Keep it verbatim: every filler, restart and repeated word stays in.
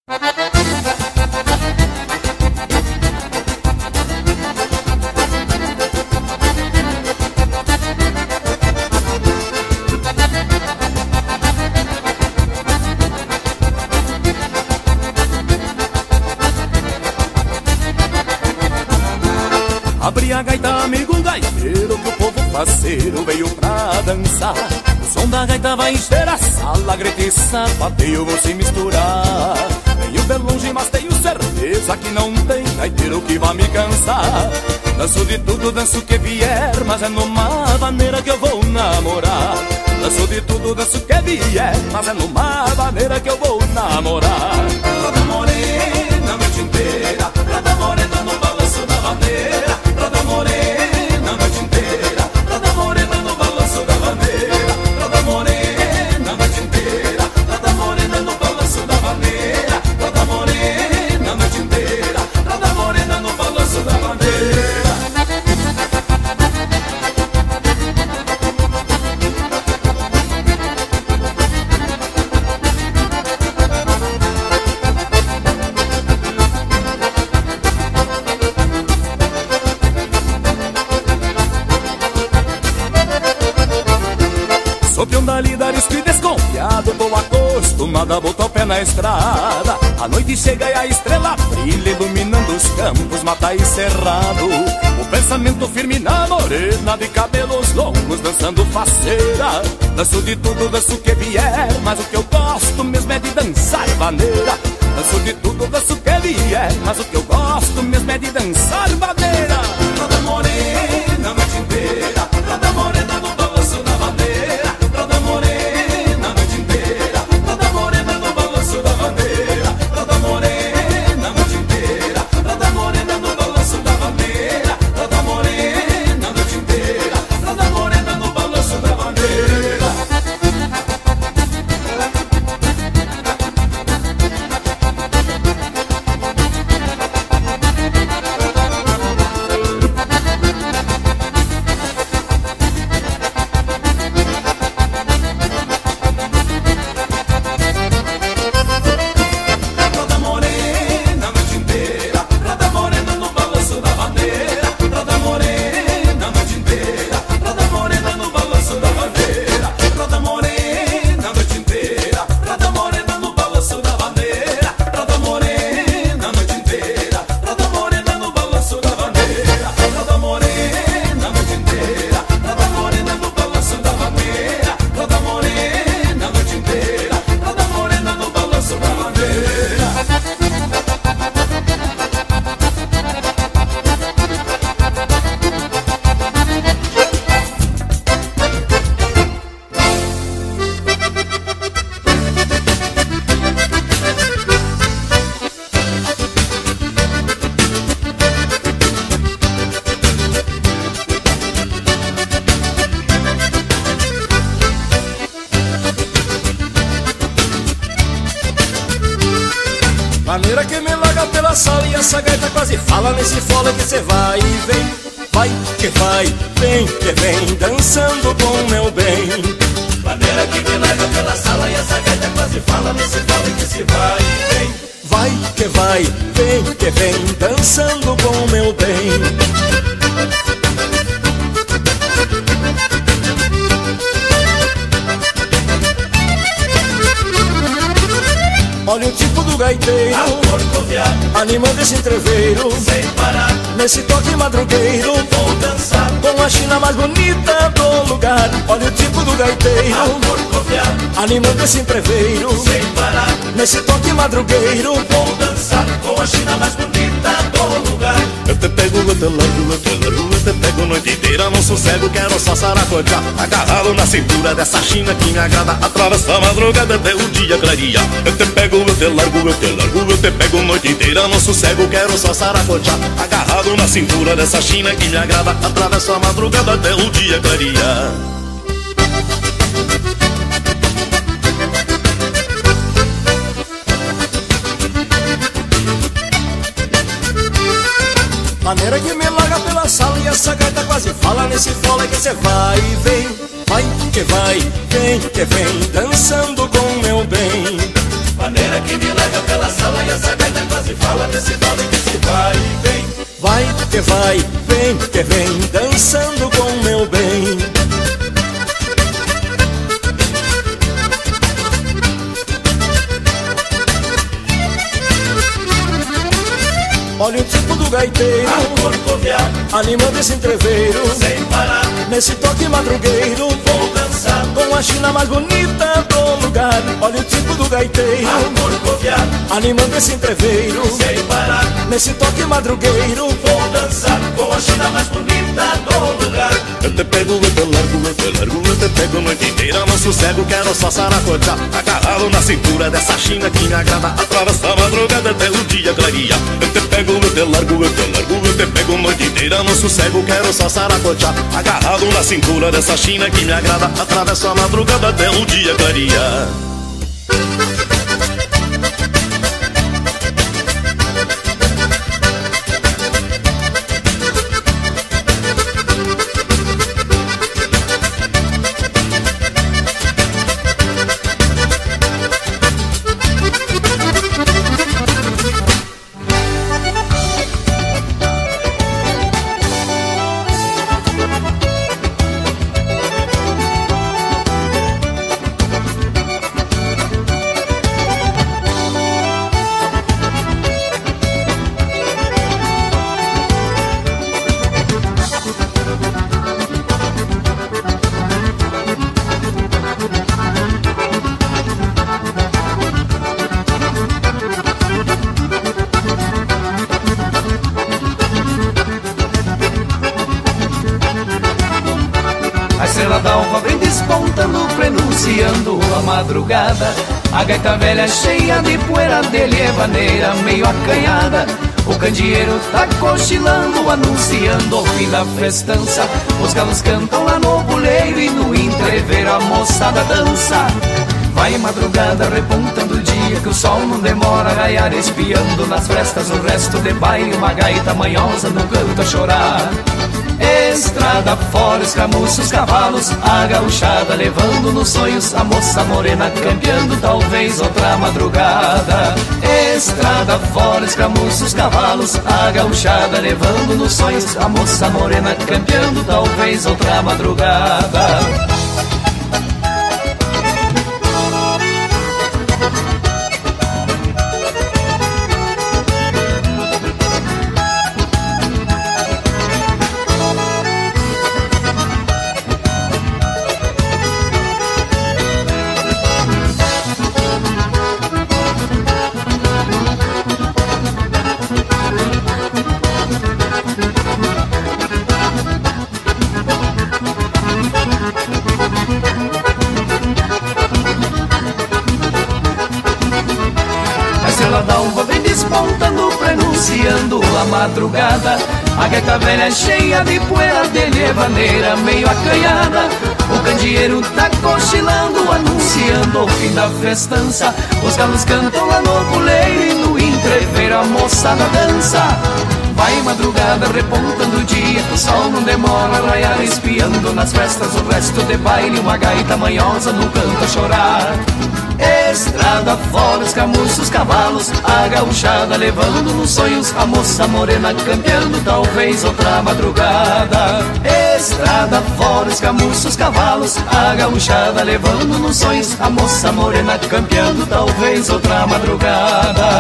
Abri a gaita, amigo gaiteiro, que o povo parceiro veio pra dançar. O som da gaita vai encher a sala, grita e sapateio vão se misturar. Venho de longe, mas tenho certeza que não tem gaiteiro que vai me cansar. Danço de tudo, danço o que vier, mas é numa maneira que eu vou namorar. Danço de tudo, danço o que vier, mas é numa maneira que eu vou namorar. Roda morena a noite inteira, roda morena no balanço da bandeira. Roda morena a noite inteira, roda morena no balanço da bandeira. Roda morena a noite inteira, roda morena no balanço da bandeira. Roda morena a noite inteira, roda morena no balanço da bandeira. Sou peão da lida, arisco e desconfiado, tô acostumado a botar o pé na estrada. A noite chega e a estrela brilha, iluminando os campos, mata e cerrado. O pensamento firme na morena, de cabelos longos, dançando faceira. Danço de tudo, danço o que vier, mas o que eu gosto mesmo é de dançar vaneira. Danço de tudo, danço o que vier, mas o que eu gosto mesmo é de dançar vaneira. Roda morena a noite inteira, roda morena no balanço da bandeira. Roda morena a noite inteira, roda morena no balanço da bandeira. Roda morena a noite inteira, roda morena no balanço da bandeira. Roda morena a noite inteira, roda morena no balanço da bandeira. Maneira que me larga pela sala e essa gaita quase fala nesse fole que cê vai e vem. Vai que vai, vem que vem, dançando com meu bem. Maneira que me larga pela sala e essa gaita quase fala nesse fole que cê vai e vem. Vai que vai, vem que vem, dançando com meu bem. Olha o tipo do gaiteiro, animando esse entreveiro, sem parar, nesse toque madrugueiro, vou dançar com a china mais bonita do lugar. Olha o tipo do gaiteiro, animando esse entreveiro, sem parar, nesse toque madrugueiro, vou dançar com a china mais bonita do lugar. Eu te pego, eu te largo, eu te largo, eu te pego a noite inteira, não sossego, quero só saracotear. Agarrado na cintura dessa china que me agrada, atravessa a madrugada até o dia clarear. Eu te pego, eu te largo, eu te largo, eu te pego a noite inteira, não sossego, quero só saracotear. Agarrado na cintura dessa china que me agrada, atravessa a madrugada até o dia clarear. Maneira que me larga pela sala e essa gaita quase fala nesse fole que cê vai e vem. Vai que vai, vem que vem, dançando com meu bem. maneira que me leva pela sala e essa gaita quase fala desse tal de que se vai e vem. Vai que vai, vem que vem, dançando com meu bem. Olha o tipo do gaiteiro, animando esse entreveiro, sem parar, nesse toque madrugueiro, vou dançar com a china mais bonita do lugar. Olha o tipo do gaiteiro, animando esse entreveiro, sem parar, nesse toque madrugueiro, vou dançar com a china mais bonita do lugar. Eu te pego, eu te largo, eu te largo, eu te pego a noite inteira. Não sossego, quero só saracotear, agarrado na cintura dessa china que me agrada. Atravessa a madrugada até o dia clarear. Eu te pego, eu te largo, eu te largo, eu te pego a noite inteira. Não sossego, quero só saracotear, agarrado na cintura dessa china que me agrada. Atravessa a madrugada até o dia clarear. A gaita velha cheia de poeira de levaneira meio acanhada. O candeeiro tá cochilando, anunciando o fim da festança. Os galos cantam lá no buleiro e no entreveiro a moçada dança. Vai madrugada repontando o dia que o sol não demora a raiar, espiando nas frestas o resto de baile. Uma gaita manhosa no canto a chorar. Estrada fora, escamuços, cavalos, a gauchada levando nos sonhos a moça morena, campeando talvez outra madrugada. Estrada fora, escamuços, cavalos, a gauchada levando nos sonhos a moça morena, campeando talvez outra madrugada. A madrugada, a gaita velha cheia de poeira de levaneira meio acanhada. O candeeiro tá cochilando, anunciando o fim da festança. Os galos cantam lá no buleiro e no entreveiro a moçada dança. Vai madrugada repontando o dia, o sol não demora a raiar, espiando nas festas o resto de baile. Uma gaita manhosa no canto a chorar. Estrada fora, escamuços, cavalos, a gauchada levando nos sonhos a moça morena, campeando talvez outra madrugada. Estrada fora, escamuços, cavalos, a gauchada levando nos sonhos a moça morena, campeando talvez outra madrugada.